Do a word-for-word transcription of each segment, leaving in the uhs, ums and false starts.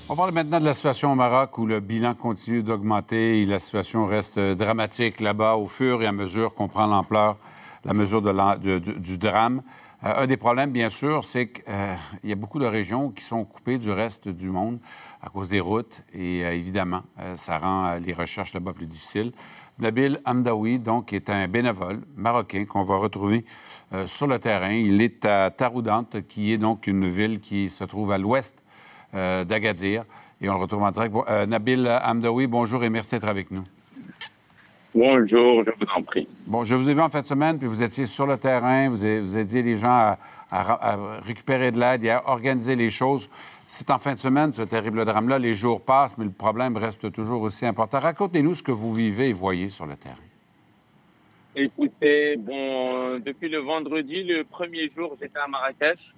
On parle maintenant de la situation au Maroc où le bilan continue d'augmenter et la situation reste dramatique là-bas au fur et à mesure qu'on prend l'ampleur, la mesure de la, du, du, du drame. Euh, un des problèmes, bien sûr, c'est qu'il euh, y a beaucoup de régions qui sont coupées du reste du monde à cause des routes et euh, évidemment, euh, ça rend euh, les recherches là-bas plus difficiles. Nabil Hamdaoui, donc, est un bénévole marocain qu'on va retrouver euh, sur le terrain. Il est à Taroudante, qui est donc une ville qui se trouve à l'ouest Euh, d'Agadir. Et on le retrouve en direct. Euh, Nabil Hamdaoui, bonjour et merci d'être avec nous. Bonjour, je vous en prie. Bon, je vous ai vu en fin de semaine, puis vous étiez sur le terrain, vous, avez, vous aidiez les gens à, à, à récupérer de l'aide et à organiser les choses. C'est en fin de semaine, ce terrible drame-là. Les jours passent, mais le problème reste toujours aussi important. Racontez-nous ce que vous vivez et voyez sur le terrain. Écoutez, bon, depuis le vendredi, le premier jour, j'étais à Marrakech.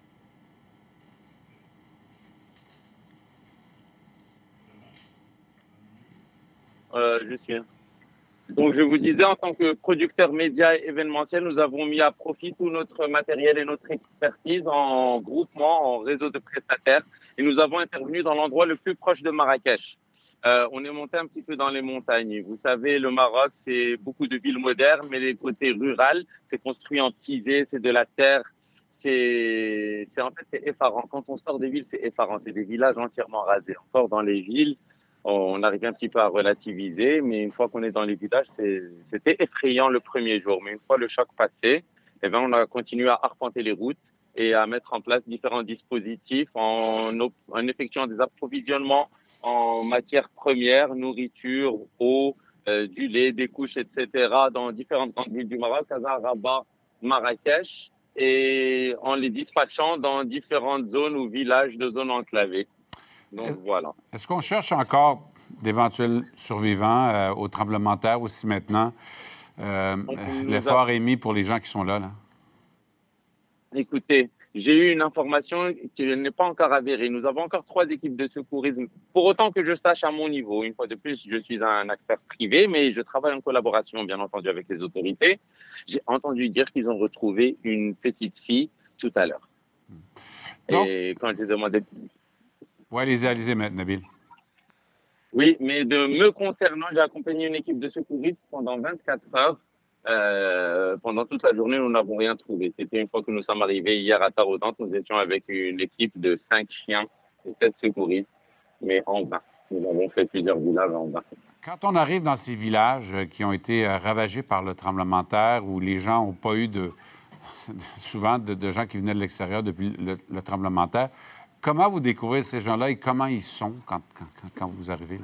Euh, je suis. Donc, je vous disais, en tant que producteur média et événementiel, nous avons mis à profit tout notre matériel et notre expertise en groupement, en réseau de prestataires. Et nous avons intervenu dans l'endroit le plus proche de Marrakech. Euh, on est monté un petit peu dans les montagnes. Vous savez, le Maroc, c'est beaucoup de villes modernes, mais les côtés ruraux, c'est construit en pisé, c'est de la terre. C'est, c'est en fait, c'est effarant. Quand on sort des villes, c'est effarant. C'est des villages entièrement rasés. Encore dans les villes, on arrive un petit peu à relativiser, mais une fois qu'on est dans les villages, c'était effrayant le premier jour. Mais une fois le choc passé, eh bien, on a continué à arpenter les routes et à mettre en place différents dispositifs en, en effectuant des approvisionnements en matières premières, nourriture, eau, euh, du lait, des couches, et cetera, dans différentes grandes villes du Maroc, Casa, Rabat, Marrakech, et en les dispatchant dans différentes zones ou villages de zones enclavées. Donc, Est-ce, voilà. Est-ce qu'on cherche encore d'éventuels survivants euh, au tremblement de terre aussi maintenant? Euh, l'effort a... est mis pour les gens qui sont là, là. Écoutez, j'ai eu une information qui n'est pas encore avérée. Nous avons encore trois équipes de secourisme. Pour autant que je sache à mon niveau, une fois de plus, je suis un acteur privé, mais je travaille en collaboration, bien entendu, avec les autorités. J'ai entendu dire qu'ils ont retrouvé une petite fille tout à l'heure. Donc, et quand j'ai demandé... Oui, allez-y, allez-y, Nabil. Oui, mais de me concernant, j'ai accompagné une équipe de secouristes pendant vingt-quatre heures. Euh, pendant toute la journée, nous n'avons rien trouvé. C'était une fois que nous sommes arrivés hier à Taroudante, nous étions avec une équipe de cinq chiens et sept secouristes, mais en vain. Nous avons fait plusieurs villages en vain. Quand on arrive dans ces villages qui ont été ravagés par le tremblement de terre, où les gens n'ont pas eu de souvent de, de gens qui venaient de l'extérieur depuis le, le tremblement de terre, comment vous découvrez ces gens-là et comment ils sont quand, quand, quand vous arrivez là?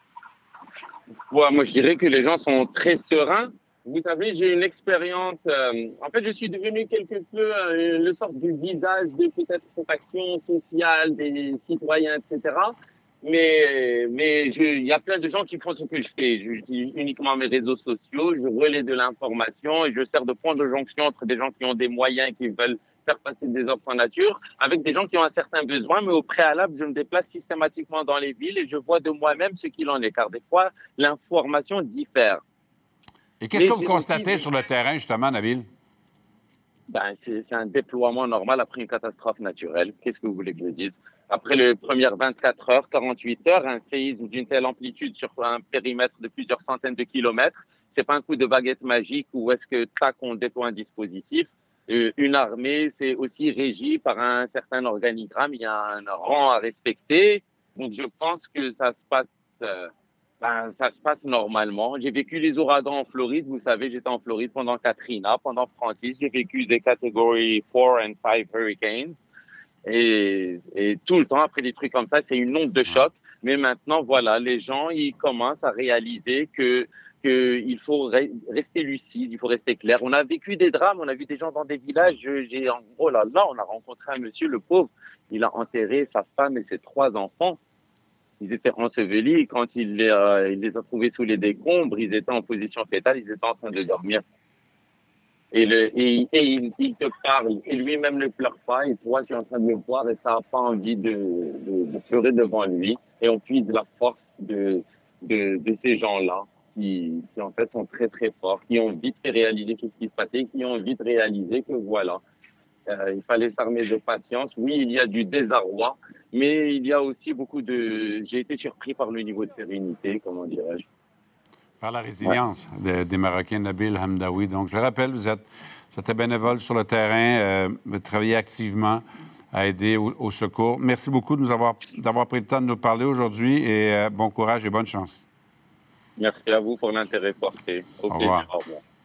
Ouais, moi, je dirais que les gens sont très sereins. Vous savez, j'ai une expérience. Euh, en fait, je suis devenu quelque peu euh, le sort du visage de peut-être cette action sociale des citoyens, et cetera. Mais, mais il y a plein de gens qui font ce que je fais. J'utilise uniquement mes réseaux sociaux, je relais de l'information et je sers de point de jonction entre des gens qui ont des moyens, qui veulent faire passer des offres en nature, avec des gens qui ont un certain besoin, mais au préalable, je me déplace systématiquement dans les villes et je vois de moi-même ce qu'il en est, car des fois, l'information diffère. Et qu'est-ce que vous constatez aussi... sur le terrain, justement, Nabil? Ben, c'est un déploiement normal après une catastrophe naturelle. Qu'est-ce que vous voulez que je dise? Après les premières vingt-quatre heures, quarante-huit heures, un séisme d'une telle amplitude sur un périmètre de plusieurs centaines de kilomètres, c'est pas un coup de baguette magique où est-ce que, tac, on déploie un dispositif. Une armée, c'est aussi régi par un certain organigramme. Il y a un rang à respecter. Donc, je pense que ça se passe, euh, ben, ça se passe normalement. J'ai vécu les ouragans en Floride. Vous savez, j'étais en Floride pendant Katrina, pendant Francis. J'ai vécu des catégories four and five hurricanes. Et, et tout le temps, après des trucs comme ça, c'est une onde de choc. Mais maintenant, voilà, les gens, ils commencent à réaliser que qu'il faut re rester lucide, il faut rester clair. On a vécu des drames, on a vu des gens dans des villages. J'ai, oh là là, on a rencontré un monsieur, le pauvre, il a enterré sa femme et ses trois enfants. Ils étaient ensevelis. Quand il les, euh, il les a trouvés sous les décombres, ils étaient en position fétale, ils étaient en train de dormir. Et, le, et, et il, il te parle, et lui-même ne pleure pas, et toi, tu es en train de le voir, et tu n'as pas envie de, de, de pleurer devant lui. Et on puise la force de, de, de ces gens-là, qui, qui en fait sont très très forts, qui ont vite réalisé ce qui se passait, qui ont vite réalisé que voilà, Euh, il fallait s'armer de patience. Oui, il y a du désarroi, mais il y a aussi beaucoup de... J'ai été surpris par le niveau de sérénité, comment dirais-je. Par la résilience ouais. de, des Marocains, Nabil Hamdaoui. Donc, je le rappelle, vous êtes, vous êtes bénévole sur le terrain, euh, vous travaillez activement à aider au, au secours. Merci beaucoup de nous avoir, d'avoir pris le temps de nous parler aujourd'hui et euh, bon courage et bonne chance. Merci à vous pour l'intérêt porté. Au, au plaisir. revoir. Au revoir.